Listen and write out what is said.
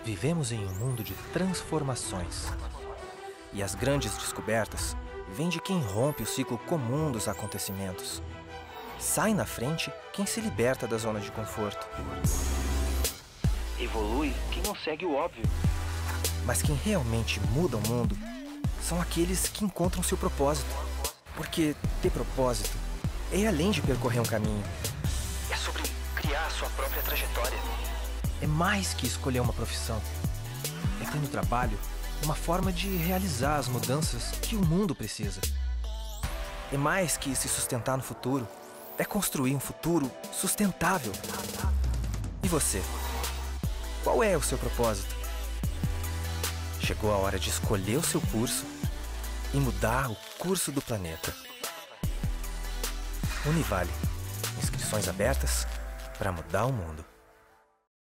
Vivemos em um mundo de transformações. E as grandes descobertas vêm de quem rompe o ciclo comum dos acontecimentos. Sai na frente quem se liberta da zona de conforto. Evolui quem não segue o óbvio. Mas quem realmente muda o mundo são aqueles que encontram seu propósito. Porque ter propósito é ir além de percorrer um caminho. É sobre criar a sua própria trajetória. É mais que escolher uma profissão. É ter no trabalho uma forma de realizar as mudanças que o mundo precisa. É mais que se sustentar no futuro. É construir um futuro sustentável. E você? Qual é o seu propósito? Chegou a hora de escolher o seu curso e mudar o curso do planeta. Univale. Inscrições abertas para mudar o mundo.